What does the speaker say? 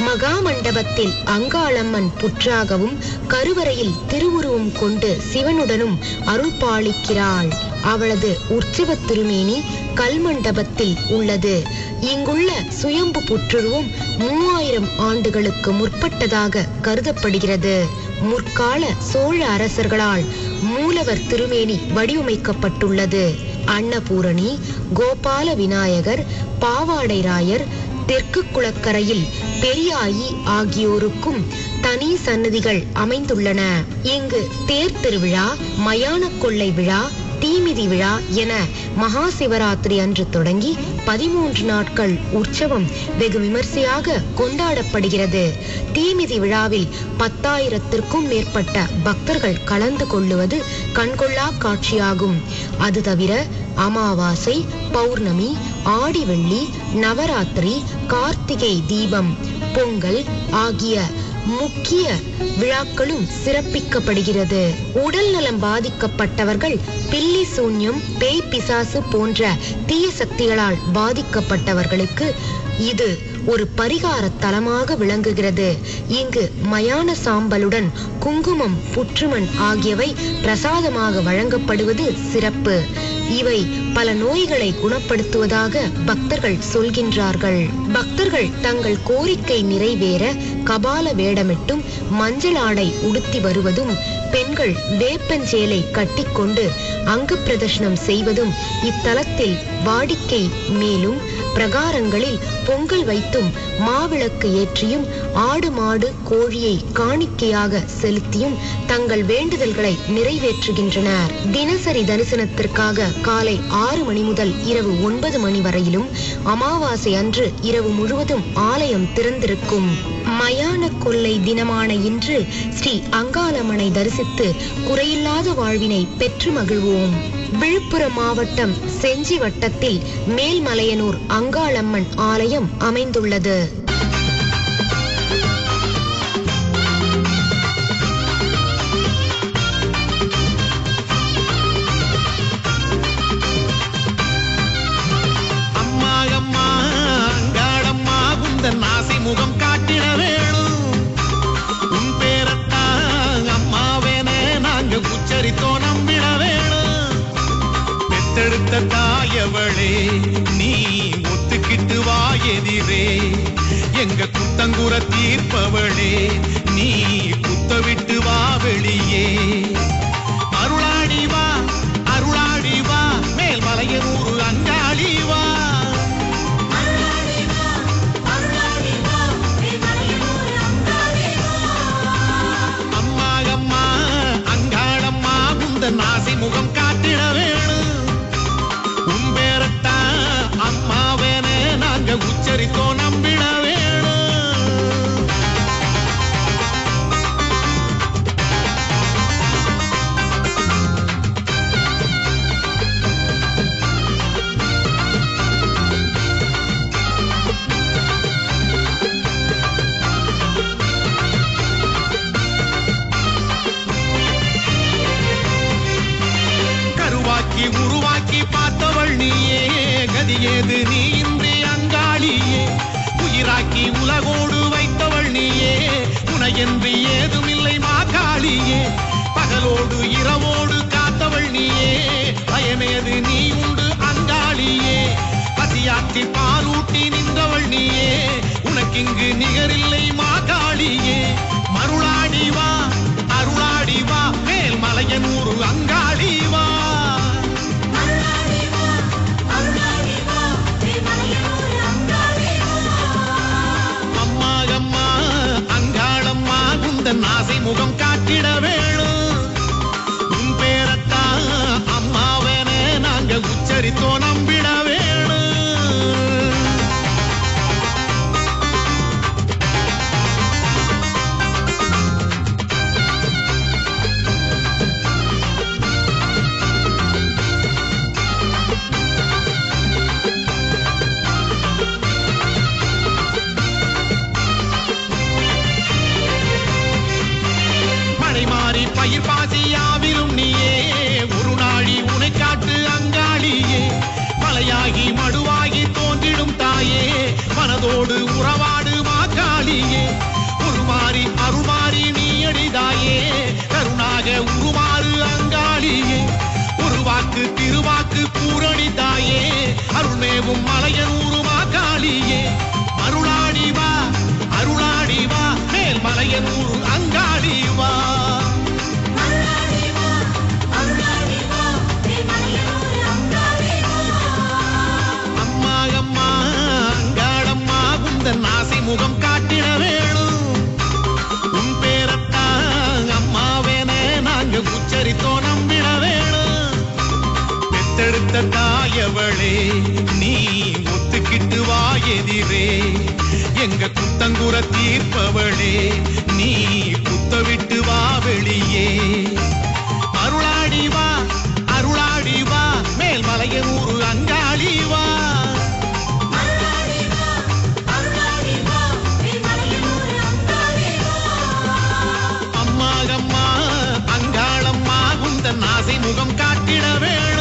மகாமண்டபத்தில் அங்காளம்மன் புற்றாகவும் கருவறையில் திருவுருவம் கொண்டு சிவனுடனும் அருள் பாலிக்கிறாள். அவளது உற்சவ திருமேனி கல்மண்டபத்தில் உள்ளது. இங்குள்ள சுயம்பு புற்றுருவம் 3000 ஆண்டுகளுக்கு முற்பட்டதாக கருதப்படுகிறது. முற்கால சோழ அரசர்களால் மூலவர் திருமேனி வடிவமைக்கப்பட்டுள்ளது. அன்னபூரணி, கோபால விநாயகர், பாவாடை ராயர், தெற்கு குளக்கரையில் பெரியாயி ஆகியோருக்கும் தனி சன்னதிகள் அமைந்துள்ளன. இங்கு தேர் திருவிழா, மயான கொள்ளை விழா, தீமிதி விழா என மகா சிவராத்திரி அன்று தொடங்கி 13 நாட்கள் உற்சவம் வெகு விமர்சையாக கொண்டாடப்படுகிறது. தீமிதி விழாவில் 10,000த்திற்கும் மேற்பட்ட பக்தர்கள் கலந்து கொள்ளுவது கண்கொள்ளா காட்சியாகும். அது தவிர அமாவாசை, பௌர்ணமி, ஆடி வெள்ளி, நவராத்திரி, கார்த்திகை தீபம், பொங்கல் ஆகிய முக்கிய விழாக்களும் சிறப்பிக்கப்படுகிறது. உடல் நலம் பாதிக்கப்பட்டவர்கள் பில்லி சூன்யம், பேய் பிசாசு போன்ற தீய சக்திகளால் பாதிக்கப்பட்டவர்களுக்கு இது ஒரு பரிகார தலமாக விளங்குகிறது. இங்கு மயான சாம்பலுடன் குங்குமம், புற்றுமண் ஆகியவை பிரசாதமாக வழங்கப்படுவது சிறப்பு. இவை பல நோய்களை குணப்படுத்துவதாக பக்தர்கள் சொல்கின்றார்கள். பக்தர்கள் தங்கள் கோரிக்கை நிறைவேற கபால வேடமிட்டும் மஞ்சள் ஆடை உடுத்தி வருவதும், பெண்கள் வேப்பஞ்சேலை கட்டிக்கொண்டு அங்க பிரதர்ஷனம் செய்வதும் இத்தலத்தில் வாடிக்கை. மேலும் பிரகாரங்களில் பொங்கல் வைத்தும், மாவிளக்கு ஏற்றியும், ஆடு மாடு கோழியை காணிக்கையாக செலுத்தியும் தங்கள் வேண்டுதல்களை நிறைவேற்றுகின்றனர். தினசரி தரிசனத்திற்காக காலை 6 மணி முதல் இரவு 9 மணி வரையிலும், அமாவாசை அன்று இரவு முழுவதும் ஆலயம் திறந்திருக்கும். மயான கொள்ளை தினமான இன்று ஸ்ரீ அங்காளம்மனை தரிசித்து குறையில்லாத வாழ்வினை பெற்று மகிழ்வோம். விழுப்புரம் மாவட்டம் செஞ்சி வட்டத்தில் மேல்மலையனூர் அங்காளம்மன் ஆலயம் அமைந்துள்ளது. அம்மா அம்மா அங்காளம்மா குந்தன் ஆசை முகம் காட்டிட வேணும். உன் பேரத்தான் அம்மாவேனே நாங்க உச்சரித்தோ நம்பிட வேணும். பெத்தெடுத்த தாயவளே நீ ஒத்துக்கிட்டு வா எதிரே. எங்க குத்தங்குற தீர்ப்பவளே நீ குத்த விட்டு வா வெளியே. அருளாடி வா அருளாடி வா மேல்மலையனூர் அங்காளி வா. அம்மா அம்மா அங்காளம்மா குந்தன் ஆசை முகம் காட்டிட வேணும். உன் பேரத்தான் அம்மாவேனே நாங்க உச்சரித்தோ நம்பிட வேணும். கருவாக்கி உருவாக்கி பார்த்தவள் நீயே, கதியேது நீ இன்றி அங்காளியே. உயிராக்கி உலகோடு வைத்தவள் நீயே, உனையன்றி ஏதுமில்லை மாகாளியே. பகலோடு இரவோடு காத்தவள் நீயே, பயமேது நீ உண்டு அங்காளியே. பசியாற்றி பாலூட்டி நின்றவள் நீயே, உனக்கிங்கு நிகரில்லை மாகாளியே. மருளாடி வா அருளாடி வா மேல்மலையனூர் அங்காளி வா. அம்மா அம்மா அங்காளம்மா குந்தன் ஆசை முகம் காட்டிட வேணும். உன் பேரத்தான் அம்மாவேனே நாங்க உச்சரித்தோ நம்பிட வேணும். பயிர் பாசியாவிலும் நீயே, ஒரு நாளி உனை காட்டு அங்காளியே. மலையாகி மடுவாகி தோன்றிடும் தாயே, மனதோடு உறவாடு மாகாளியே. காட்டிட வேணும். உன் பேரத்தான் அம்மாவேன நாங்க உச்சரித்தோம் நம்பிட வேணும். பெத்தெடுத்த தாயவளே நீ ஒத்துக்கிட்டு வா எதிரே, எங்க குத்தங்குற தீர்ப்பவளே நீ குத்த விட்டு வா வெளியே. அருளாடி வா அருளாடி வா மேல்மலையனூர் அங்காளி வா. அம்மா அங்காளம்மா உந்தன் ஆசை முகம் காட்டிட வேணும்.